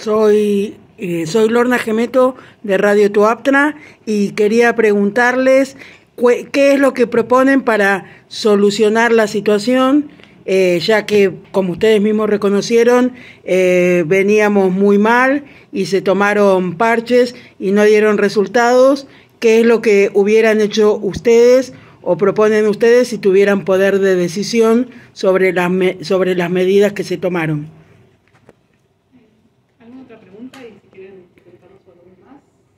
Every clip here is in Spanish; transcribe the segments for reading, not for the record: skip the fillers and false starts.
Soy Lorna Gemeto de Radio Tuaptna y quería preguntarles qué es lo que proponen para solucionar la situación, ya que, como ustedes mismos reconocieron, veníamos muy mal y se tomaron parches y no dieron resultados. ¿Qué es lo que hubieran hecho ustedes o proponen ustedes si tuvieran poder de decisión sobre las medidas que se tomaron? ¿Alguna otra pregunta? Y si quieren preguntarnos algo más.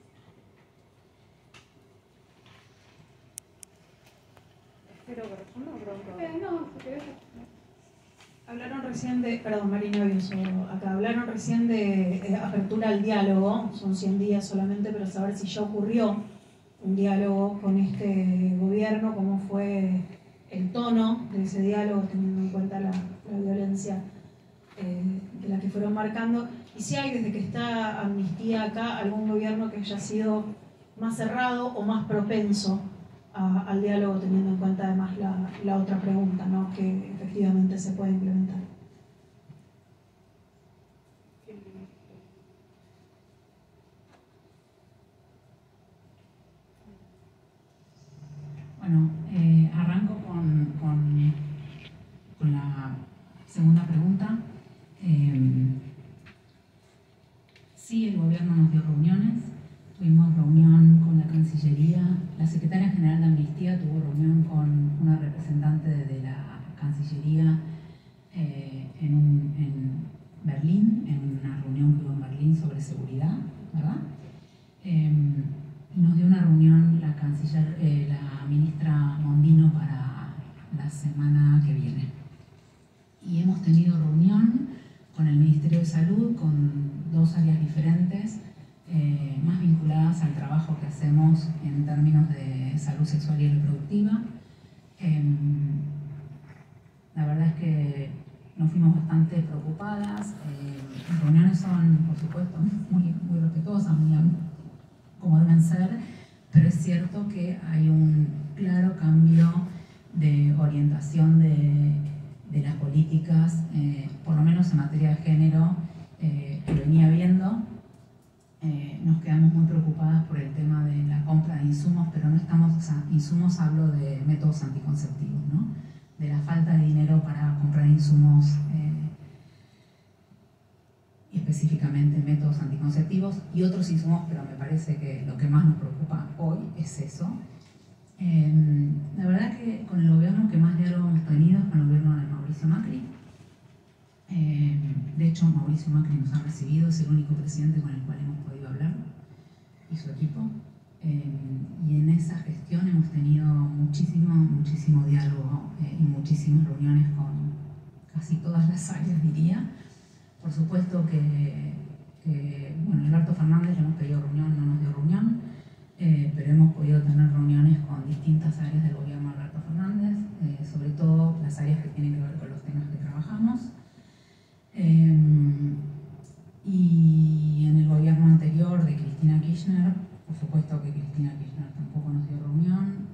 ¿Espero que responda o pregunto? No, si querés. Hablaron recién de, perdón, Marina Bioso, acá hablaron recién de apertura al diálogo, son 100 días solamente, pero saber si ya ocurrió un diálogo con este gobierno, cómo fue el tono de ese diálogo, teniendo en cuenta la violencia de la que fueron marcando, y si hay desde que está Amnistía acá algún gobierno que haya sido más cerrado o más propenso al diálogo, teniendo en cuenta además la otra pregunta, ¿no?, que efectivamente se puede implementar. Bueno, arranco con la segunda pregunta. Sí, el gobierno nos dio reuniones. Tuvimos reunión con la Cancillería. La secretaria general de Amnistía tuvo reunión con una representante de la Cancillería en Berlín, en una reunión que hubo en Berlín sobre seguridad, ¿verdad? Nos dio una reunión la ministra Mondino para la semana que viene. Y hemos tenido reunión con el Ministerio de Salud, con dos áreas diferentes, más vinculadas al trabajo que hacemos en términos de salud sexual y reproductiva. La verdad es que nos fuimos bastante preocupadas. Las reuniones son, por supuesto, muy respetuosas, muy como deben ser, pero es cierto que hay un claro cambio de orientación de las políticas, por lo menos en materia de género, que venía viendo. Nos quedamos muy preocupadas por el tema de la compra de insumos, pero no estamos, o sea, insumos hablo de métodos anticonceptivos, ¿no? De la falta de dinero para comprar insumos, específicamente métodos anticonceptivos y otros insumos, pero me parece que lo que más nos preocupa hoy es eso. La verdad que con el gobierno que más diálogo hemos tenido es con el gobierno de Mauricio Macri. De hecho, Mauricio Macri nos ha recibido, es el único presidente con el cual hemos podido hablar, y su equipo. Y en esa gestión hemos tenido muchísimo diálogo y muchísimas reuniones con casi todas las áreas, diría. Por supuesto que bueno, Alberto Fernández le hemos pedido reunión, no nos dio reunión, pero hemos podido tener reuniones con distintas áreas del gobierno de Alberto Fernández, sobre todo las áreas que tienen que ver con los temas que trabajamos. Y en el gobierno anterior de Cristina Kirchner, por supuesto que Cristina Kirchner tampoco nos dio reunión.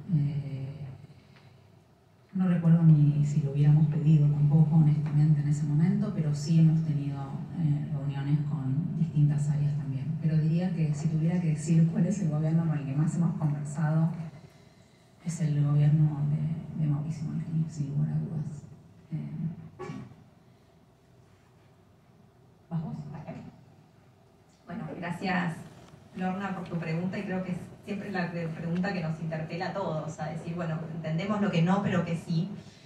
No recuerdo ni si lo hubiéramos pedido tampoco, honestamente, en ese momento, pero sí hemos tenido reuniones con distintas áreas también. Pero diría que si tuviera que decir cuál es el gobierno con el que más hemos conversado, es el gobierno de Mauricio Macri, sin lugar a dudas. Sí. ¿Vas vos? Bueno, gracias, Lorna, por tu pregunta, y creo que es siempre la pregunta que nos interpela a todos, a decir, bueno, entendemos lo que no, pero que sí.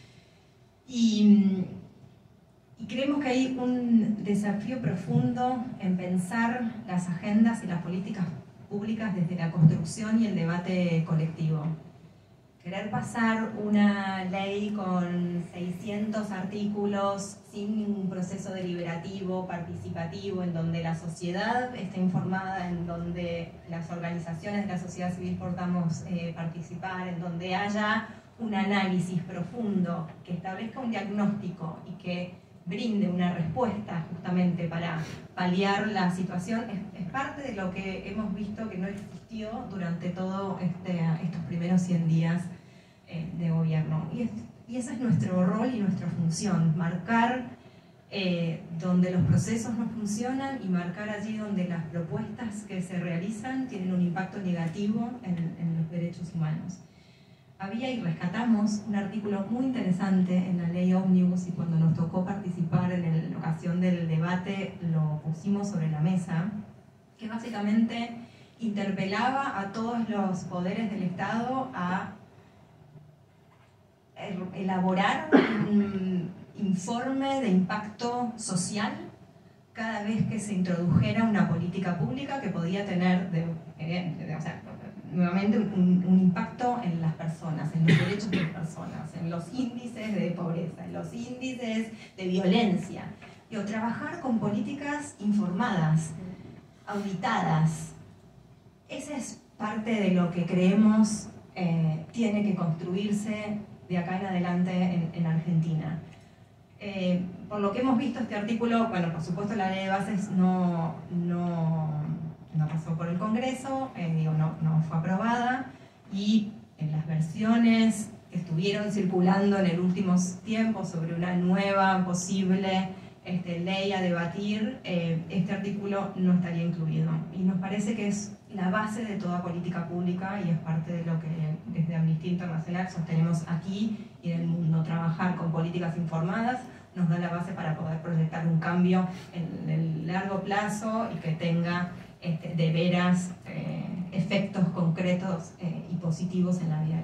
Y creemos que hay un desafío profundo en pensar las agendas y las políticas públicas desde la construcción y el debate colectivo. Querer pasar una ley con 600 artículos sin ningún proceso deliberativo, participativo, en donde la sociedad esté informada, en donde las organizaciones de la sociedad civil podamos participar, en donde haya un análisis profundo que establezca un diagnóstico y que brinde una respuesta justamente para paliar la situación, es parte de lo que hemos visto que no existió durante todos estos primeros 100 días de gobierno. Y ese es nuestro rol y nuestra función, marcar donde los procesos no funcionan y marcar allí donde las propuestas que se realizan tienen un impacto negativo en los derechos humanos. Había y rescatamos un artículo muy interesante en la ley Ómnibus, y cuando nos tocó participar en la ocasión del debate lo pusimos sobre la mesa, que básicamente interpelaba a todos los poderes del Estado a elaborar un informe de impacto social cada vez que se introdujera una política pública que podía tener nuevamente un impacto en las personas, en los derechos de las personas, en los índices de pobreza, en los índices de violencia. O trabajar con políticas informadas, auditadas. Esa es parte de lo que creemos tiene que construirse de acá en adelante en Argentina. Por lo que hemos visto, este artículo, bueno, por supuesto la ley de bases no pasó por el Congreso, no fue aprobada, y en las versiones que estuvieron circulando en el último tiempo sobre una nueva posible ley a debatir, este artículo no estaría incluido. Y nos parece que es la base de toda política pública y es parte de lo que desde Amnistía Internacional sostenemos aquí y en el mundo. Trabajar con políticas informadas nos da la base para poder proyectar un cambio en el largo plazo y que tenga de veras efectos concretos y positivos en la vida